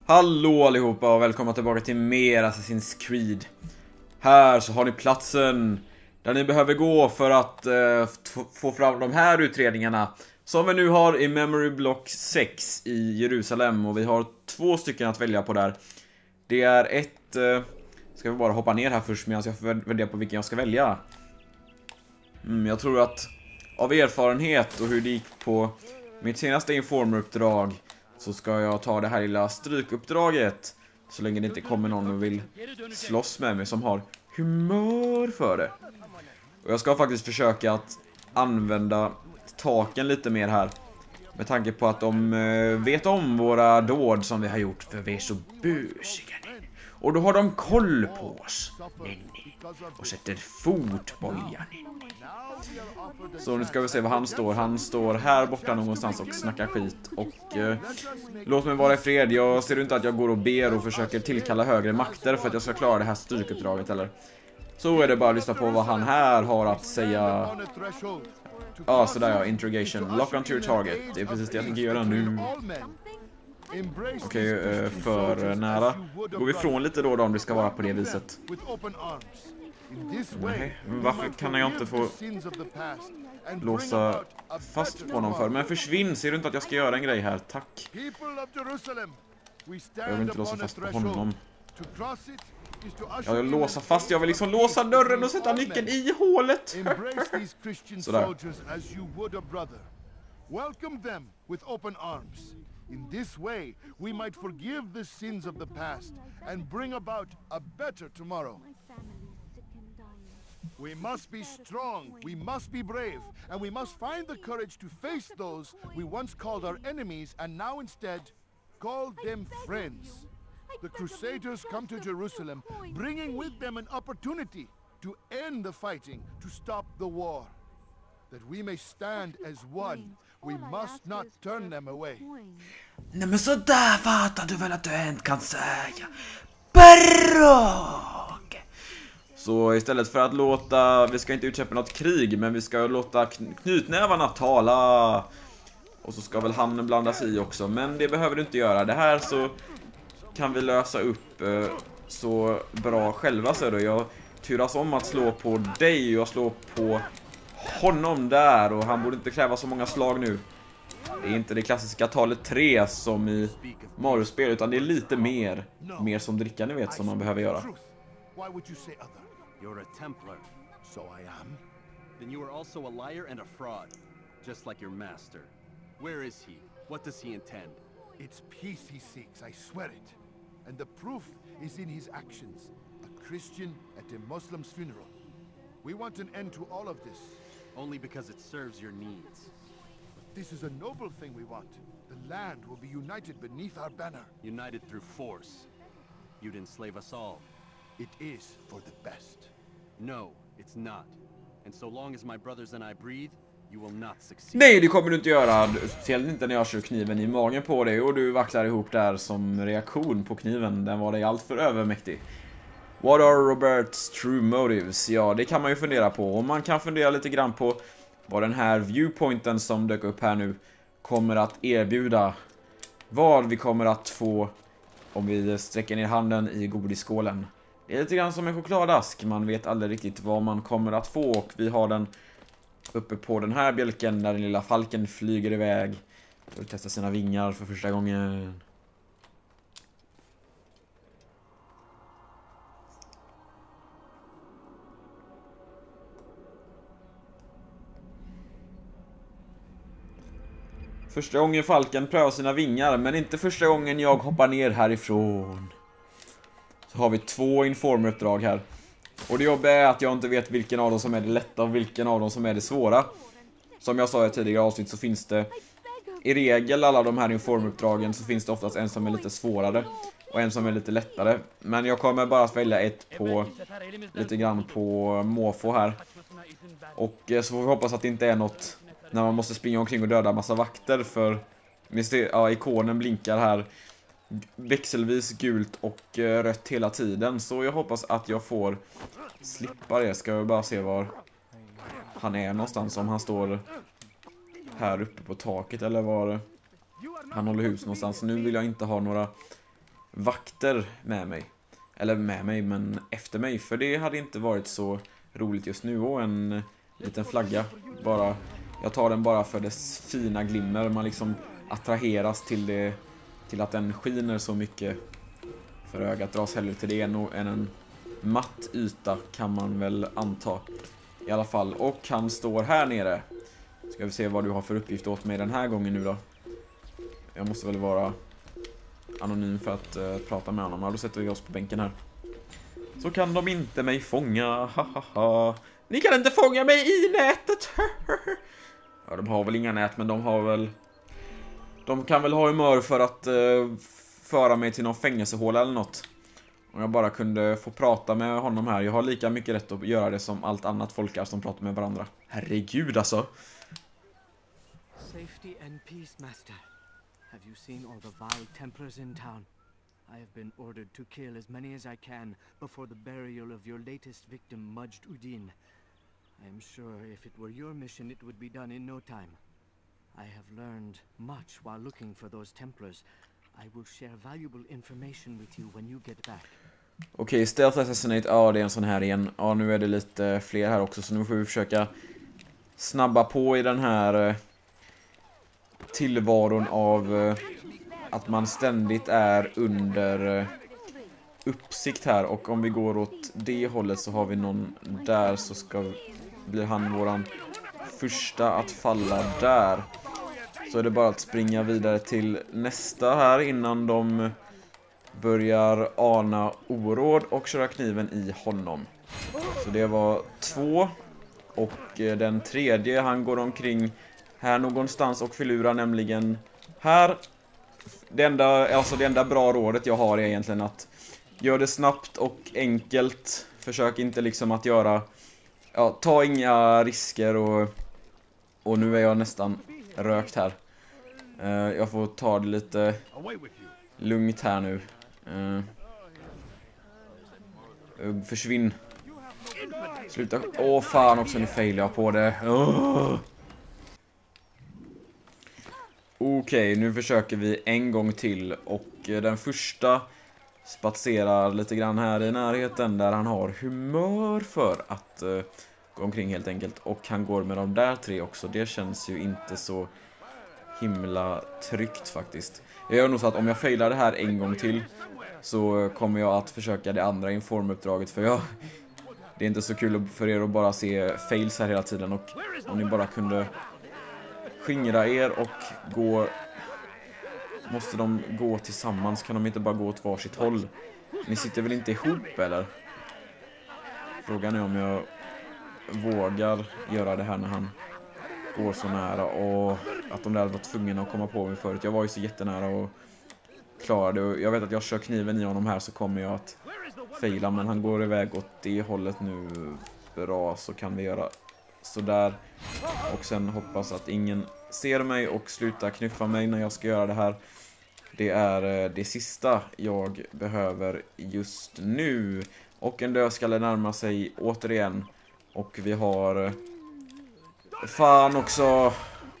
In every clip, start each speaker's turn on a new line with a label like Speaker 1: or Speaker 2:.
Speaker 1: Hallå allihopa och välkomna tillbaka till mer Assassin's Creed. Här så har ni platsen där ni behöver gå för att få fram de här utredningarna som vi nu har i Memory Block 6 i Jerusalem. Och vi har 2 stycken att välja på där. Det är ett... ska vi bara hoppa ner här först medan jag får välja på vilken jag ska välja. Jag tror att av erfarenhet och hur det gick på mitt senaste Informer-uppdrag så ska jag ta det här lilla strykuppdraget så länge det inte kommer någon och vill slåss med mig som har humör för det. Och jag ska faktiskt försöka att använda taken lite mer här. Med tanke på att de vet om våra dåd som vi har gjort, för vi är så busiga nu. Och då har de koll på oss. Och sätter fotboja. Så nu ska vi se vad han står. Han står här borta någonstans och snackar skit. Och låt mig vara i fred. Jag ser inte att jag går och ber och försöker tillkalla högre makter för att jag ska klara det här strykuppdraget eller. Så är det bara att lyssna på vad han här har att säga. Ja, sådär ja, interrogation. Lock onto your target. Det är precis det jag tänker göra nu. Okej, för nära. Går vi ifrån lite då om det ska vara på det viset. Nej, men varför kan jag inte få låsa fast på honom för? Men försvinn, ser du inte att jag ska göra en grej här? Tack. Jag vill inte låsa fast på honom. Jag vill låsa fast, jag vill liksom låsa dörren och sätta nyckeln i hålet. Sådär.
Speaker 2: In this way, we might forgive the sins of the past and bring about a better tomorrow. We must be strong, we must be brave, and we must find the courage to face those we once called our enemies and now instead call them friends. The Crusaders come to Jerusalem, bringing with them an opportunity to end the fighting, to stop the war. That we may stand as one, we must not turn them away.
Speaker 1: Nej men sådär fattar du väl att du inte kan säga. Bråk! Så istället för att låta, vi ska inte utkämpa något krig, men vi ska låta knytnävarna tala. Och så ska väl han blanda sig i också, men det behöver du inte göra. Det här så kan vi lösa upp så bra själva, så då. Jag turas om att slå på dig och jag slår på honom där, och han borde inte kräva så många slag nu. Det är inte det klassiska talet 3 som i Mario-spel, utan det är lite mer som dricka, ni vet, som man behöver göra.
Speaker 2: Why would you say other?
Speaker 3: You're a Templar.
Speaker 2: So I am.
Speaker 3: Then you are also a liar and a fraud, just like your master. Where is he? What does he intend?
Speaker 2: It's peace he seeks, I swear it. And the proof is in his actions. A Christian at a Muslim's funeral. We want an end to all of this.
Speaker 3: Only because it serves your needs.
Speaker 2: But this is a noble thing we want. The land will be united beneath our banner.
Speaker 3: United through force. You'd enslave us all.
Speaker 2: It is for the best.
Speaker 3: No, it's not. And so long as my brothers and I breathe, you will not succeed.
Speaker 1: Nej, det kommer du inte göra. Speciellt inte när jag kör kniven i magen på dig och du vacklar ihop där som reaktion på kniven. Den var dig allt för övermäktig. What are Roberts true motives? Ja, det kan man ju fundera på. Och man kan fundera lite grann på vad den här viewpointen som dök upp här nu kommer att erbjuda. Vad vi kommer att få om vi sträcker ner handen i godisskålen. Det är lite grann som en chokladask. Man vet aldrig riktigt vad man kommer att få. Och vi har den uppe på den här bjälken där den lilla falken flyger iväg och testar sina vingar för första gången. Första gången falken prövar sina vingar, men inte första gången jag hoppar ner härifrån. Så har vi 2 informuppdrag här. Och det jobbiga är att jag inte vet vilken av dem som är det lätta och vilken av dem som är det svåra. Som jag sa i tidigare avsnitt så finns det i regel alla de här informuppdragen så finns det oftast en som är lite svårare och en som är lite lättare. Men jag kommer bara att välja ett på lite grann på måfå här. Och så får vi hoppas att det inte är något när man måste springa omkring och döda massa vakter, för ja, ikonen blinkar här växelvis gult och rött hela tiden. Så jag hoppas att jag får slippa det. Ska jag bara se var han är någonstans, om han står här uppe på taket eller var han håller hus någonstans. Nu vill jag inte ha några vakter med mig. Eller med mig, men efter mig. För det hade inte varit så roligt just nu. Och en liten flagga. Jag tar den bara för dess fina glimmer. Man liksom attraheras till att den skiner så mycket. För ögat dras hellre till det än en matt yta, kan man väl anta. I alla fall. Och han står här nere. Ska vi se vad du har för uppgift åt mig den här gången nu då. Jag måste väl vara anonym för att prata med honom. Då sätter vi oss på bänken här. Så kan de inte mig fånga. Hahaha. Ni kan inte fånga mig i nätet. Ja, de har väl inga nät, men de kan väl ha humör för att föra mig till någon fängelsehåla eller något. Om jag bara kunde få prata med honom här. Jag har lika mycket rätt att göra det som allt annat folk är som pratar med varandra. Herregud alltså.
Speaker 4: Safety and peace, master. Have you seen all the vile Templars in town? I have been ordered to kill as many as I can before the burial of your latest victim, Majd Udin. I am sure if it were your mission, it would be done in no time. I have learned much while looking for those Templars. I will share valuable information with you when you get back.
Speaker 1: Okej, Stealth Assassinate. Ja, det är en sån här igen. Ja, nu är det lite fler här också, så nu får vi försöka snabba på i den här tillvaron av att man ständigt är under uppsikt här. Och om vi går åt det hållet så har vi någon där, så blir han våran första att falla där. Så är det bara att springa vidare till nästa här innan de börjar ana oråd och köra kniven i honom. Så det var 2. Och den tredje, han går omkring här någonstans och förlurar nämligen här. Det enda bra rådet jag har är egentligen att göra det snabbt och enkelt. Försök inte liksom att ta inga risker och nu är jag nästan rökt här. Jag får ta det lite lugnt här nu. Försvinn. Sluta. Åh fan också, nu failar jag på det. Okej, nu försöker vi en gång till. Och den första spatserar lite grann här i närheten där han har humör för att gå omkring helt enkelt. Och han går med de där 3 också. Det känns ju inte så himla tryggt faktiskt. Jag gör nog så att om jag failar det här en gång till så kommer jag att försöka det andra informuppdraget, för det är inte så kul för er att bara se fails här hela tiden. Och om ni bara kunde skingra er och gå, måste de gå tillsammans, kan de inte bara gå åt varsitt håll? Ni sitter väl inte ihop eller? Frågan är om jag vågar göra det här när han går så nära, och att de där var tvungna att komma på mig förut. Jag var ju så jättenära och klarade, och jag vet att jag kör kniven i honom här så kommer jag att faila, men han går iväg åt det hållet nu. Bra, så kan vi göra så där och sen hoppas att ingen ser mig och slutar knuffa mig när jag ska göra det här. Det är det sista jag behöver just nu. Och en dödskalle närmar sig återigen. Och vi har fan också.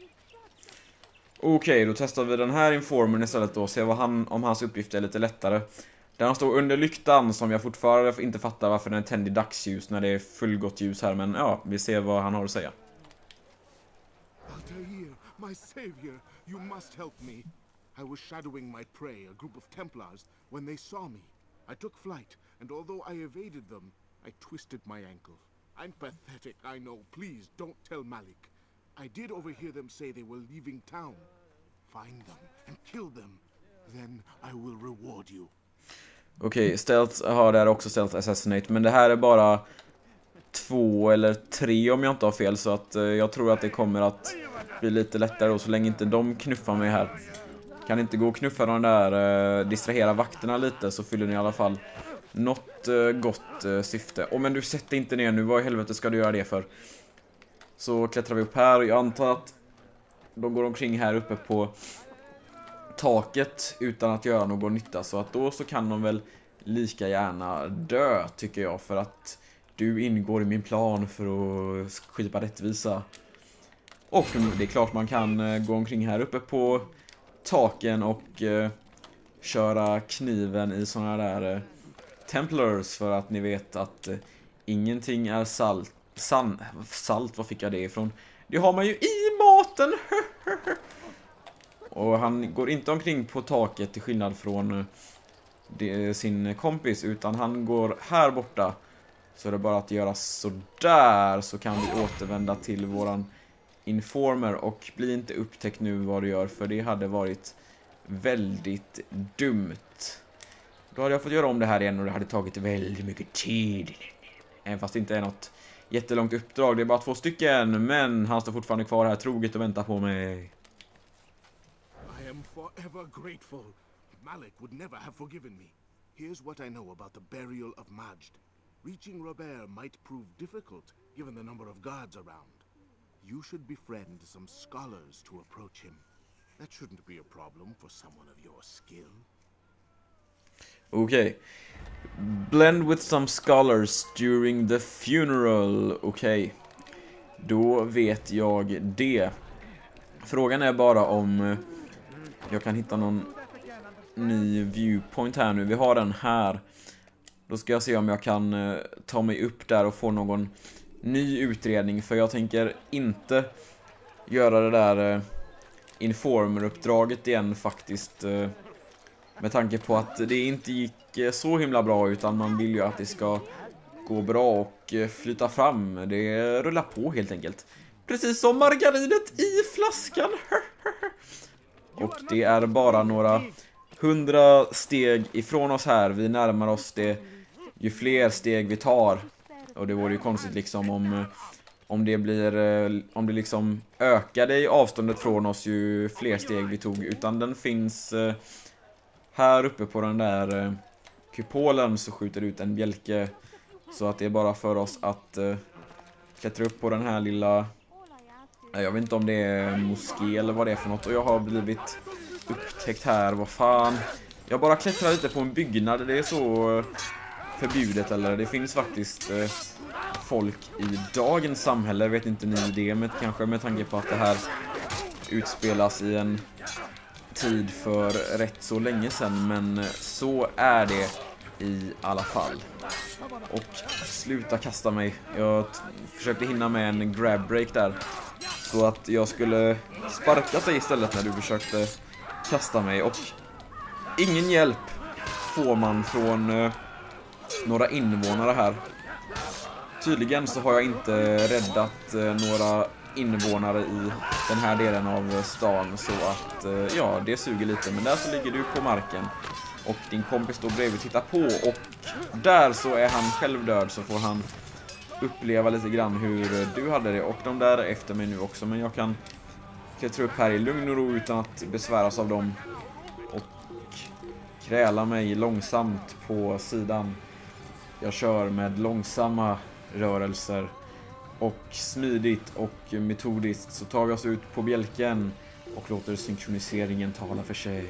Speaker 1: Okej, då testar vi den här informen istället då. Se om hans uppgift är lite lättare. Där han står under lyktan, som jag fortfarande inte fattar varför den är tänd i dagsljus när det är fullgott ljus här. Men ja, vi ser vad han har att säga.
Speaker 2: Altair, my savior, you must help me. I was shadowing my prey, a group of Templars, when they saw me. I took flight, and although I evaded them, I twisted my ankle. I'm pathetic, I know. Please, don't tell Malik. I did overhear them say they were leaving town. Find them and kill them. Then I will reward you.
Speaker 1: Okej, stealth har där också stealth assassinate, men det här är bara 2 eller 3 om jag inte har fel, så att jag tror att det kommer att bli lite lättare, och så länge inte de knuffar mig här. Kan inte gå och knuffa de där, distrahera vakterna lite, så fyller ni i alla fall något gott syfte. Men du sätter inte ner nu, vad i helvete ska du göra det för? Så klättrar vi upp här, jag antar att de går omkring här uppe på taket utan att göra någon nytta, så att då så kan de väl lika gärna dö, tycker jag, för att du ingår i min plan för att skipa rättvisa. Och det är klart man kan gå omkring här uppe på taken och köra kniven i såna där Templars, för att ni vet att ingenting är salt, vad fick jag det ifrån? Det har man ju i maten. Och han går inte omkring på taket till skillnad från sin kompis, utan han går här borta. Så är det bara att göra så där, så kan vi återvända till våran informer. Och bli inte upptäckt nu vad du gör, för det hade varit väldigt dumt. Då hade jag fått göra om det här igen och det hade tagit väldigt mycket tid. Även fast det inte är något jättelångt uppdrag, det är bara 2 stycken. Men han står fortfarande kvar här troget och väntar på mig.
Speaker 2: I am forever grateful. Malik would never have forgiven me. Here's what I know about the burial of Majd. Reaching Robert might prove difficult, given the number of guards around. You should befriend some scholars to approach him. That shouldn't be a problem for someone of your skill.
Speaker 1: Okej. Blend with some scholars during the funeral. Okej. Då vet jag det. Frågan är bara om jag kan hitta någon ny viewpoint här nu. Vi har den här. Då ska jag se om jag kan ta mig upp där och få någon ny utredning. För jag tänker inte göra det där informer-uppdraget igen faktiskt. Med tanke på att det inte gick så himla bra, utan man vill ju att det ska gå bra och flyta fram. Det rullar på helt enkelt. Precis som margarinet i flaskan. Och det är bara några 100 steg ifrån oss här. Vi närmar oss det ju fler steg vi tar. Och det vore ju konstigt liksom om det liksom ökade i avståndet från oss ju fler steg vi tog. Utan den finns här uppe på den där kupolen, så skjuter ut en bjälke. Så att det är bara för oss att klättra upp på den här lilla... Jag vet inte om det är moské eller vad det är för något. Och jag har blivit upptäckt här. Vad fan. Jag bara klättrar lite på en byggnad. Det är så förbjudet, eller? Det finns faktiskt folk i dagens samhälle. Jag vet inte ni det, men kanske med tanke på att det här utspelas i en tid för rätt så länge sedan. Men så är det i alla fall. Och sluta kasta mig. Jag försökte hinna med en grab break där, så att jag skulle sparka sig istället när du försökte kasta mig. Och ingen hjälp får man från några invånare här. Tydligen så har jag inte räddat några invånare i den här delen av stan. Så att ja, det suger lite. Men där så ligger du på marken och din kompis står bredvid och tittar på. Och där så är han själv död, så får han uppleva lite grann hur du hade det. Och de där är efter mig nu också. Men jag kan klättra upp här i lugn och ro utan att besväras av dem. Och kräla mig långsamt på sidan. Jag kör med långsamma rörelser. Och smidigt och metodiskt så tar vi oss ut på bjälken och låter synkroniseringen tala för sig.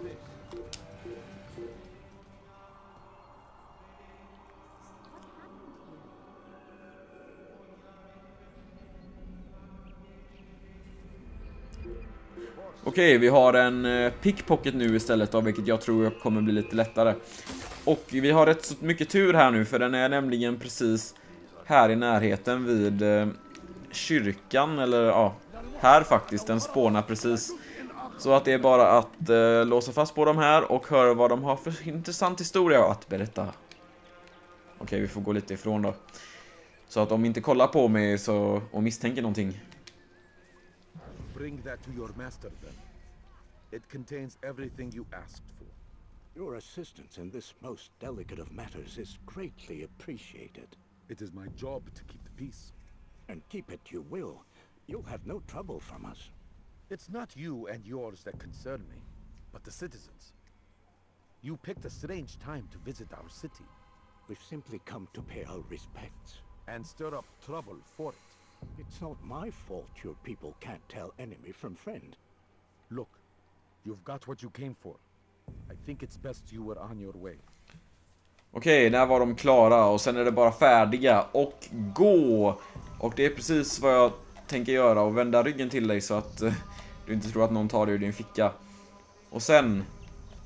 Speaker 1: Okej, vi har en pickpocket nu istället, av vilket jag tror kommer bli lite lättare. Och vi har rätt så mycket tur här nu, för den är nämligen precis här i närheten vid kyrkan, eller ja, här faktiskt, den spånar precis. Så att det är bara att låsa fast på dem här och höra vad de har för intressant historia att berätta. Okej, vi får gå lite ifrån då. Så att de inte kollar på mig och misstänker någonting.
Speaker 5: Bring that to your master then. It contains everything you asked for.
Speaker 6: Your assistance in this most delicate of matters is greatly appreciated.
Speaker 5: It is my job to keep the peace.
Speaker 6: And keep it you will. You'll have no trouble from us.
Speaker 5: It's not you and yours that concern me, but the citizens. You picked a strange time to visit our city.
Speaker 6: We've simply come to pay our respects.
Speaker 5: And stir up trouble for it.
Speaker 6: It's not my fault your people can't tell enemy from friend.
Speaker 5: Look, you've got what you came for. I think it's best you were on your way.
Speaker 1: Okej, där var de klara och sen är det bara färdiga och gå. Och det är precis vad jag tänker göra, och vända ryggen till dig så att du inte tror att någon tar dig ur din ficka. Och sen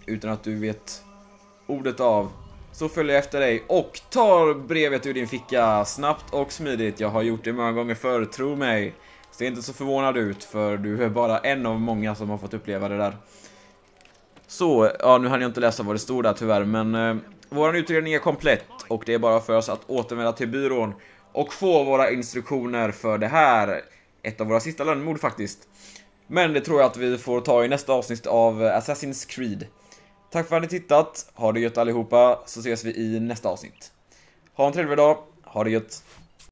Speaker 1: utan att du vet ordet av, så följer jag efter dig och tar brevet ur din ficka snabbt och smidigt. Jag har gjort det många gånger förr, tro mig. Se inte så förvånad ut, för du är bara en av många som har fått uppleva det där. Så, ja, nu hann jag inte läsa vad det stod där tyvärr, men vår utredning är komplett och det är bara för oss att återvända till byrån och få våra instruktioner för det här. Ett av våra sista lönnmord faktiskt. Men det tror jag att vi får ta i nästa avsnitt av Assassin's Creed. Tack för att ni tittat, ha det gött allihopa, så ses vi i nästa avsnitt. Ha en trevlig dag, ha det gött.